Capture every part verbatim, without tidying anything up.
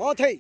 बहुत है।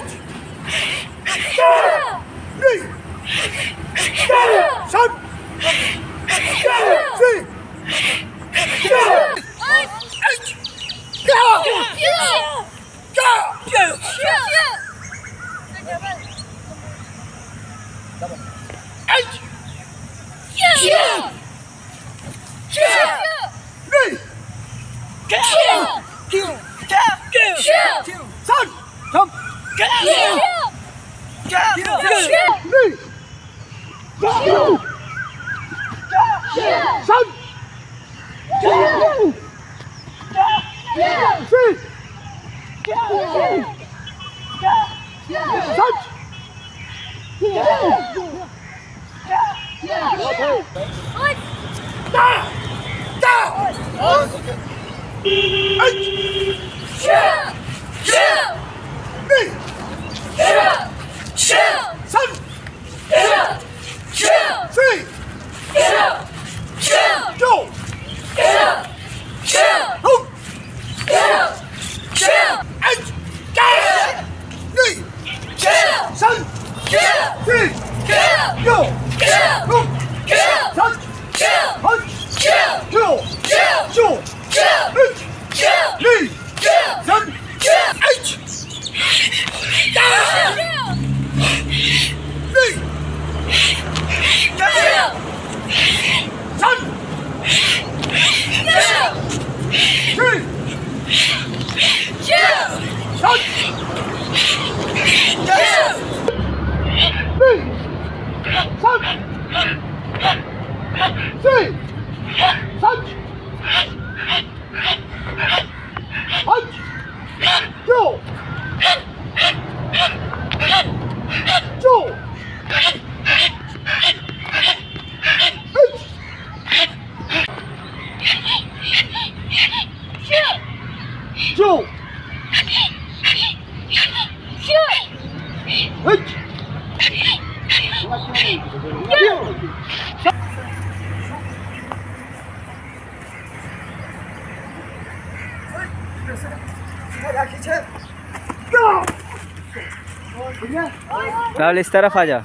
राहुल इस तरफ आ जा।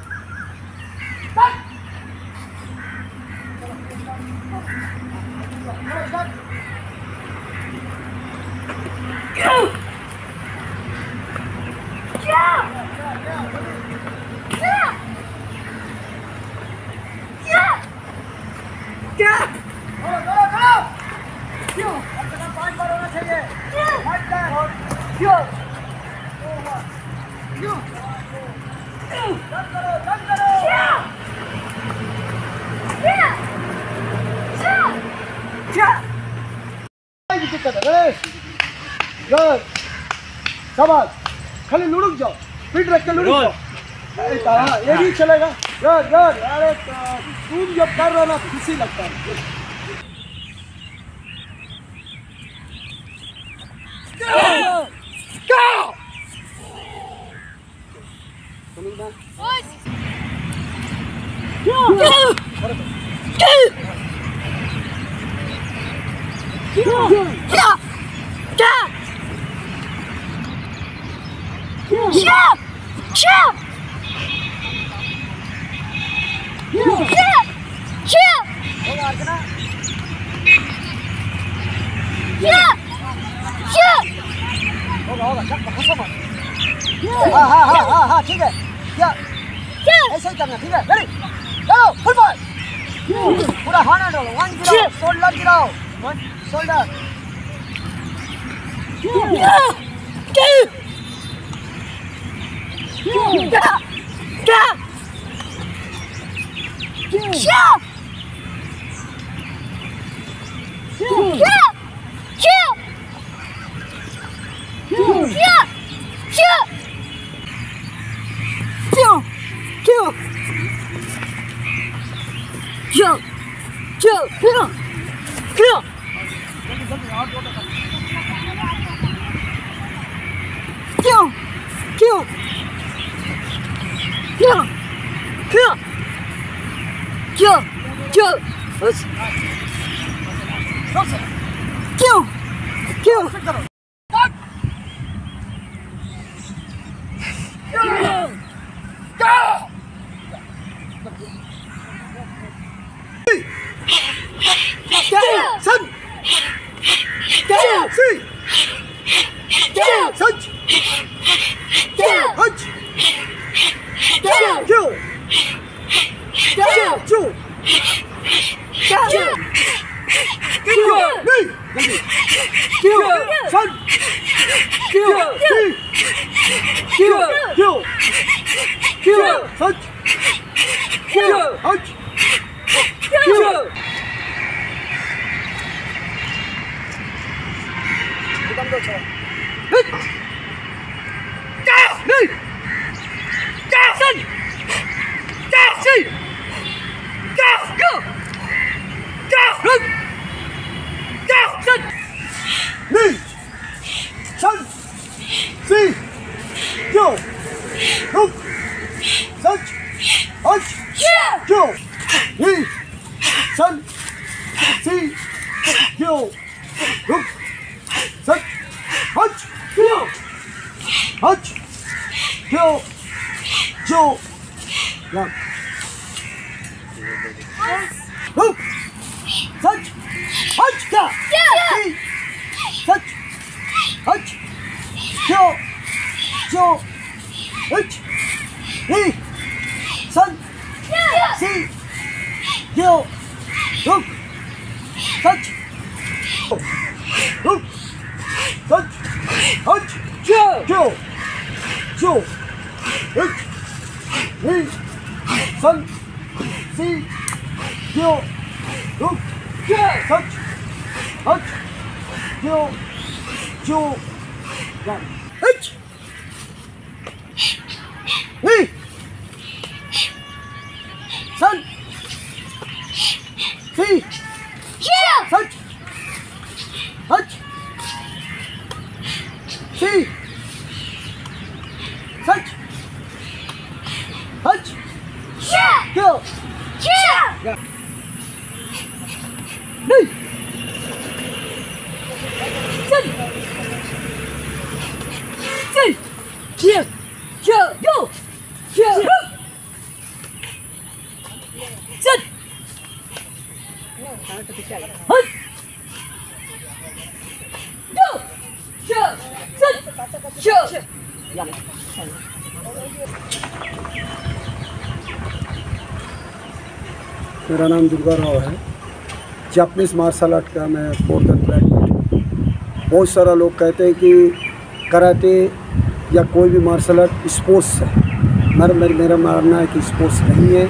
शाबाश, खाली लुढ़क जाओ, फिट रख के लुढ़क जाओ। हाँ, ये भी चलेगा। यार यार अरे तुम जब कर रहे हो ना खुशी लगता है। हाँ हाँ हाँ हाँ हाँ ठीक है, क्या ऐसे ही करना, ठीक है। रेडी, चलो फुल बॉल, पूरा हाथ डालो, वन गिराओ, शोल्डर गिराओ, one shoulder, Sach. Hach. Kill. Kill. Kill. Kill. Kill. Kill. Son. Kill. Kill. Kill. Kill. Sach. Kill. Hach. Kill. Come go, sir. Hit. Go. Hit. Go. Son. Go. See. Go. Go. Go. Hit. Go. Son. Knee. Son. See. Go. Hook. Such. Hutch. Go. Knee. Son. See. Go. Hook. Such. Hutch. Kill. Hutch. Kill. Kill. Yeah. Hook. Such. Hutch. Kill. See. Such. Hutch. Kill. Kill. Hutch. He. Son. See. Kill. Hook. Such. Hook. Such. Hutch. Kill. Kill. Kill. Hutch. He. Son. See. Kill. Hook. Such. Hutch. Kill. Kill. Hutch. He. Son. See. Such. Hutch. See. Such. Hutch. Kill. Yeah. Hey. Son. See. Kill. Kill. Go. Kill. Son. Hutch. Go. Kill. Son. Kill. मेरा नाम दुर्गा राव है। Japanese martial art का मैं fourth and black belt. बहुत सारा लोग कहते हैं कि कराटे या कोई भी मार्शल आर्ट स्पोर्ट्स है। मेरा मेरा मानना है कि स्पोर्ट्स नहीं है।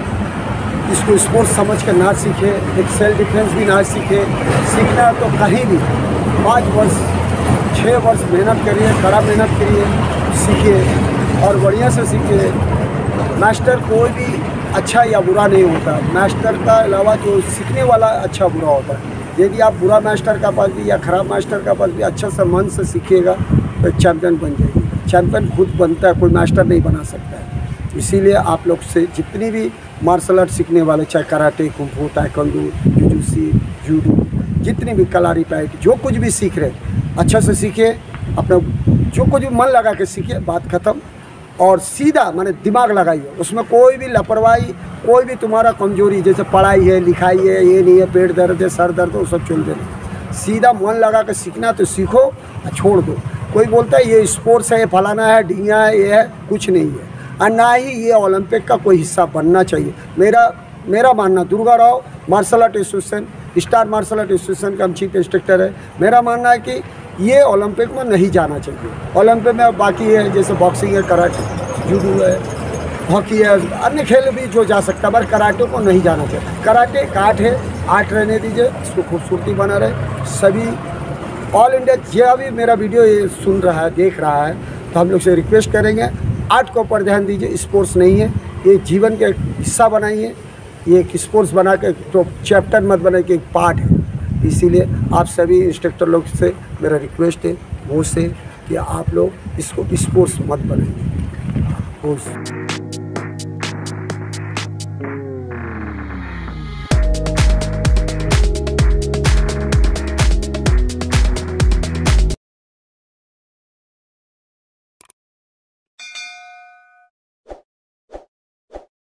इसको स्पोर्ट्स समझ कर ना सीखे, एक सेल्फ डिफेंस भी ना सीखे। सीखना तो कहीं भी पाँच वर्ष छः वर्ष मेहनत करिए, कड़ा मेहनत करिए, सीखिए और बढ़िया से सीखिए। मास्टर कोई भी अच्छा या बुरा नहीं होता। मास्टर का अलावा जो सीखने वाला अच्छा बुरा होता है। यदि आप बुरा मास्टर का पास भी या ख़राब मास्टर का पास भी अच्छा से मन से सीखिएगा तो चैम्पियन बन जाएगी। चैम्पियन खुद बनता है, कोई मास्टर नहीं बना सकता है। इसीलिए आप लोग से जितनी भी मार्शल आर्ट सीखने वाले, चाहे karate, kung fu, taekwondo, jujutsu, judo, जितनी भी कलारी पैट, जो कुछ भी सीख रहे अच्छा से सीखिए। अपना जो कुछ भी मन लगा के सीखिए। बात ख़त्म। और सीधा माने दिमाग लगाइए, उसमें कोई भी लापरवाही, कोई भी तुम्हारा कमजोरी जैसे पढ़ाई है, लिखाई है, ये नहीं है, पेट दर्द है, सर दर्द है, वो सब छोड़ देना। सीधा मन लगा के सीखना तो सीखो और छोड़ दो। कोई बोलता है ये स्पोर्ट्स है, ये फलाना है, ढिंगा है, ये है, कुछ नहीं है। और ना ही ये ओलंपिक का कोई हिस्सा बनना चाहिए। मेरा मेरा मानना, Durga Rao martial art association, star martial art association का हम चीफ इंस्ट्रक्टर है। मेरा मानना है कि ये ओलंपिक में नहीं जाना चाहिए। ओलंपिक में बाकी है जैसे बॉक्सिंग है, कराटे, जूडो है, हॉकी है, अन्य खेल भी जो जा सकता है, पर कराटे को नहीं जाना चाहिए। कराटे एक आर्ट है, आर्ट रहने दीजिए, इसको खूबसूरती बना रहे। सभी ऑल इंडिया जो भी मेरा वीडियो ये सुन रहा है, देख रहा है, तो हम लोग से रिक्वेस्ट करेंगे आर्ट को ऊपर ध्यान दीजिए। स्पोर्ट्स नहीं है, ये जीवन का हिस्सा बनाइए। ये एक स्पोर्ट्स बना के तो चैप्टर मत बनाइए कि एक पार्ट है। इसीलिए आप सभी इंस्ट्रक्टर लोग से मेरा रिक्वेस्ट है वो से कि आप लोग इसको स्पोर्ट्स मत बनाइए।